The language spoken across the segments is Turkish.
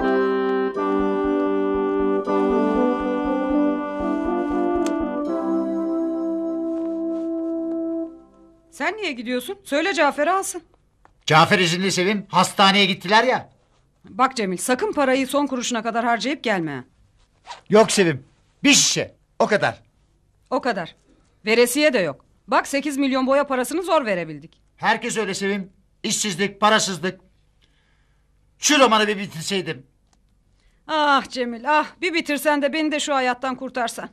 Sen niye gidiyorsun? Söyle Cafer'e alsın. Cafer izinli Sevim. Hastaneye gittiler ya. Bak Cemil, sakın parayı son kuruşuna kadar harcayıp gelme. Yok Sevim. Bir şişe. O kadar. O kadar. Veresiye de yok. Bak 8 milyon boya parasını zor verebildik. Herkes öyle Sevim. İşsizlik, parasızlık. Şu romanı bir bitirseydim. Ah Cemil, ah, bir bitirsen de beni de şu hayattan kurtarsan.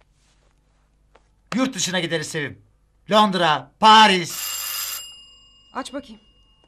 Yurt dışına gideriz Sevim. Londra, Paris. Aç bakayım.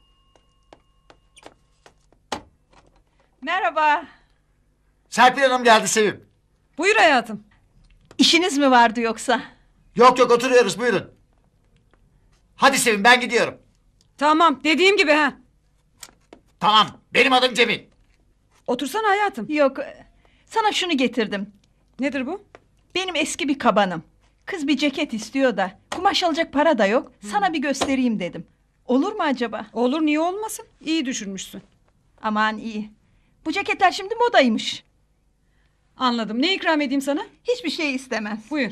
Merhaba. Serpil Hanım geldi Sevim. Buyur hayatım. İşiniz mi vardı yoksa? Yok yok, oturuyoruz, buyurun. Hadi Sevim, ben gidiyorum. Tamam, dediğim gibi ha. Tamam, benim adım Cemil. Otursana hayatım. Yok. Sana şunu getirdim. Nedir bu? Benim eski bir kabanım. Kız bir ceket istiyor da kumaş alacak para da yok. Sana bir göstereyim dedim. Olur mu acaba? Olur, niye olmasın? İyi düşünmüşsün. Aman iyi. Bu ceketler şimdi modaymış. Anladım. Ne ikram edeyim sana? Hiçbir şey istemez. Buyur.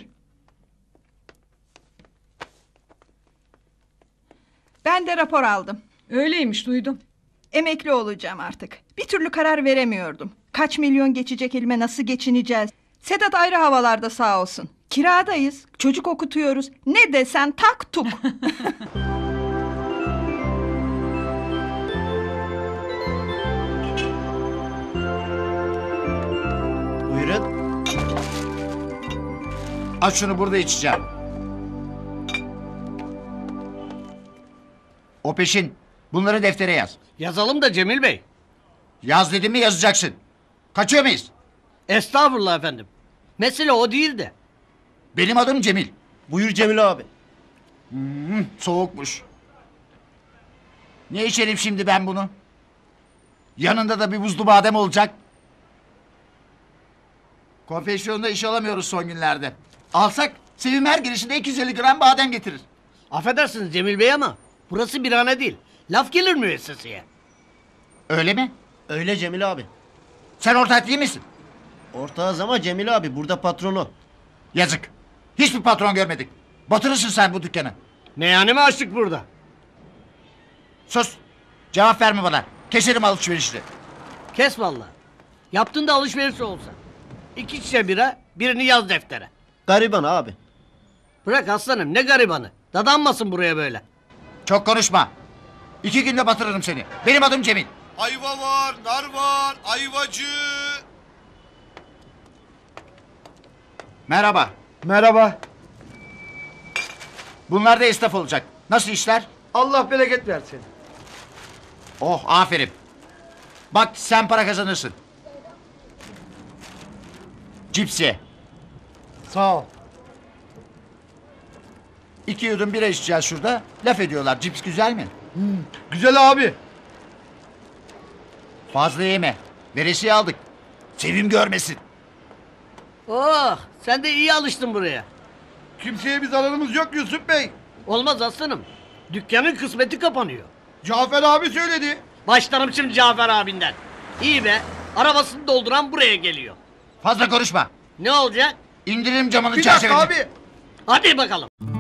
Ben de rapor aldım. Öyleymiş, duydum. Emekli olacağım artık. Bir türlü karar veremiyordum. Kaç milyon geçecek elime, nasıl geçineceğiz? Sedat ayrı havalarda sağ olsun. Kiradayız, çocuk okutuyoruz. Ne desen tak tuk. Buyurun. Aç şunu, burada içeceğim. O peşin. Bunları deftere yaz. Yazalım da Cemil Bey. Yaz dedim mi yazacaksın. Kaçıyor muyuz? Estağfurullah efendim. Mesele o değil de. Benim adım Cemil. Buyur Cemil abi. Soğukmuş. Ne içerim şimdi ben bunu? Yanında da bir buzlu badem olacak. Konfeksiyonda iş alamıyoruz son günlerde. Alsak Sevim her girişinde 250 gram badem getirir. Affedersiniz Cemil Bey ama burası birhane değil. Laf gelir müesseseye. Öyle mi? Öyle Cemil abi. Sen ortak değil misin? Ortağız ama Cemil abi burada patronu. Yazık. Hiçbir patron görmedik. Batırırsın sen bu dükkanı. Meyhane mi açtık burada? Sus. Cevap verme bana. Keserim alışverişini. Kes vallahi. Yaptığın da alışveriş olsa. 2 şişe bira, birini yaz deftere. Gariban abi. Bırak aslanım, ne garibanı. Dadanmasın buraya böyle. Çok konuşma. 2 günde batırırım seni. Benim adım Cemil. Ayva var, nar var, ayvacı. Merhaba. Merhaba. Bunlar da esnaf olacak. Nasıl işler? Allah bereket versin. Oh, aferin. Bak sen para kazanırsın. Cips ye. Sağ ol. 2 yudum bira içeceğiz şurada. Laf ediyorlar. Cips güzel mi? Güzel abi. Fazla yeme. Veresiye aldık. Sevim görmesin. Oh, sen de iyi alıştın buraya. Kimseye bir zararımız yok Yusuf Bey. Olmaz aslanım. Dükkanın kısmeti kapanıyor. Cafer abi söyledi. Başlarım şimdi Cafer abinden. İyi be, arabasını dolduran buraya geliyor. Fazla konuşma. Ne olacak? İndiririm camının Bir dakika çerçeveni. abi. Hadi bakalım.